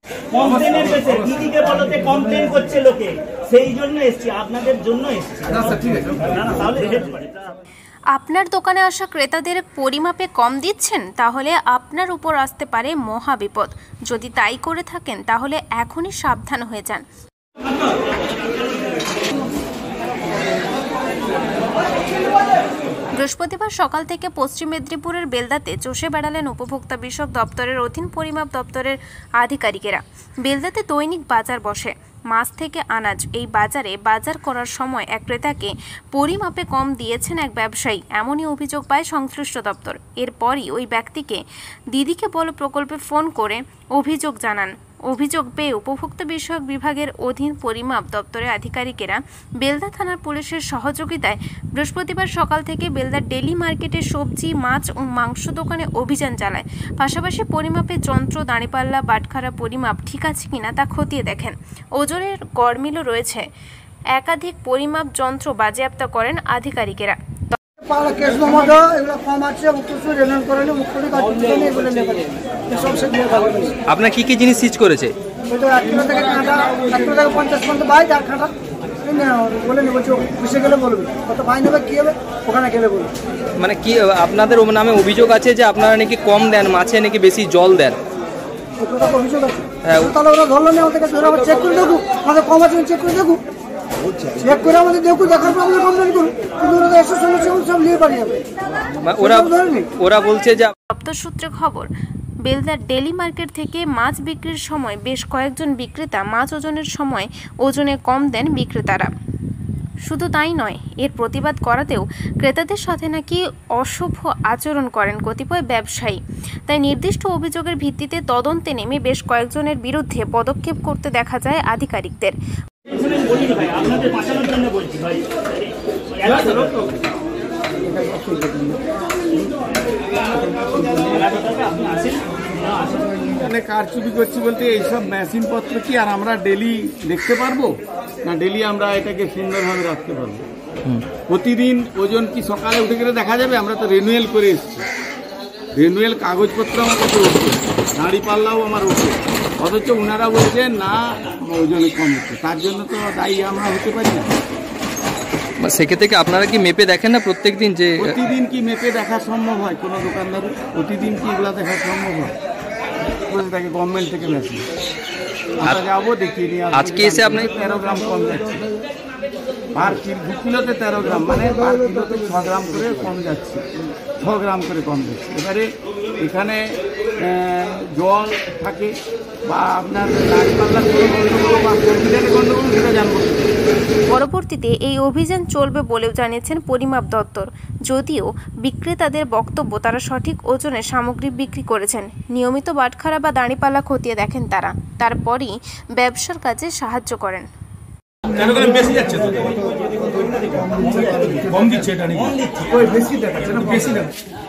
কমপ্লেনের বেসে দিদিকে বলতে কমপ্লেন করছে লোকে, সেই জন্য এসেছি, আপনাদের জন্য এসেছি। তাহলে আপনার দোকানে আসা ক্রেতাদের পরিমাপে কম দিচ্ছেন, তাহলে আপনার উপর আসতে পারে মহা বিপদ। যদি তাই করে থাকেন তাহলে এখনই সাবধান হয়ে যান। বৃহস্পতিবার সকাল থেকে পশ্চিম মেদিনীপুরের বেলদাতে চষে বেড়ালেন উপভোক্তা বিষয়ক দপ্তরের অধীন পরিমাপ দপ্তরের আধিকারিকেরা। বেলদাতে দৈনিক বাজার বসে মাছ থেকে আনাজ। এই বাজারে বাজার করার সময় এক ক্রেতাকে পরিমাপে কম দিয়েছেন এক ব্যবসায়ী, এমনই অভিযোগ পায় সংশ্লিষ্ট দপ্তর। এরপরই ওই ব্যক্তিকে দিদিকে বলো প্রকল্পে ফোন করে অভিযোগ জানান। অভিযোগ পেয়ে উপভোক্তা বিষয়ক বিভাগের অধীন পরিমাপ দপ্তরের আধিকারিকেরা বেলদা থানার পুলিশের সহযোগিতায় বৃহস্পতিবার সকাল থেকে বেলদার ডেলি মার্কেটে সবজি, মাছ ও মাংস দোকানে অভিযান চালায়। পাশাপাশি পরিমাপের যন্ত্র, দাঁড়িপাল্লা, বাটখারা পরিমাপ ঠিক আছে কিনা তা খতিয়ে দেখেন। ওজনের গড়মিলও রয়েছে। একাধিক পরিমাপ যন্ত্র বাজেয়াপ্ত করেন আধিকারিকেরা। আপনার কি কি জিনিস সিজ করেছে? মানে কি আপনাদের নামে অভিযোগ আছে যে আপনারা নাকি কম দেন, মাছে নাকি বেশি জল দেন? ওরা বলছে যে দপ্তর সূত্রে খবর, বেলদার ডেলি মার্কেট থেকে মাছ বিক্রির সময় বেশ কয়েকজন বিক্রেতা মাছ ওজনের সময় ওজনে কম দেন বিক্রেতারা। শুধু তাই নয়, এর প্রতিবাদ করাতেও ক্রেতাদের সাথে নাকি অশুভ আচরণ করেন কতিপয় ব্যবসায়ী। তাই নির্দিষ্ট অভিযোগের ভিত্তিতে তদন্তে নেমে বেশ কয়েকজনের বিরুদ্ধে পদক্ষেপ করতে দেখা যায় আধিকারিকদের। কারচুপি করছি বলতে এইসব মেশিনপত্র কি আর আমরা ডেলি দেখতে পারবো না? ডেলি আমরা এটাকে সুন্দরভাবে রাখতে পারবো? প্রতিদিন ওজন কি সকালে উঠে গেলে দেখা যাবে? আমরা তো রিনিউয়াল করে এসেছি, রিনিউয়াল কাগজপত্র আমার কাছে উঠছে, দাঁড়ি পাল্লাও আমার উঠছে, অথচ ওনারা বলছেন না ওজনে কম হচ্ছে। তার জন্য তো দায়ী আমরা হতে পারি না। সেক্ষেত্রে আপনারা কি মেপে দেখেন না প্রত্যেক দিন? যে প্রতিদিন কি মেপে দেখা সম্ভব হয় কোনো দোকানদার? প্রতিদিন কি এগুলা দেখা সম্ভব হয়? থাকে গভর্নমেন্ট থেকে মেশিন, আমরা যাবো দেখিয়ে নিয়ে আজকে এসে আপনি 13 গ্রাম কম যাচ্ছে পার কিলোতে, 13 গ্রাম মানে পার কিলোতে 6 গ্রাম করে কম যাচ্ছে, 6 গ্রাম করে কম যাচ্ছে। এবারে এখানে জল থাকে বা আপনার গাছপালা বা কম্পিউটারে গন্ডগোল, সেটা জানবো। পরবর্তীতে এই অভিযান চলবে বলেও জানিয়েছেন পরিমাপ দপ্তর। যদিও বিক্রেতাদের বক্তব্য তারা সঠিক ওজনে সামগ্রী বিক্রি করেছেন, নিয়মিত বাটখারা বা দাঁড়িপাল্লা খতিয়ে দেখেন তারা, তারপরই ব্যবসার কাজে সাহায্য করেন। বেশি যাচ্ছে তো, কম দিচ্ছে, এটা বেশি দেখাচ্ছে না, বেশি দেখাচ্ছে।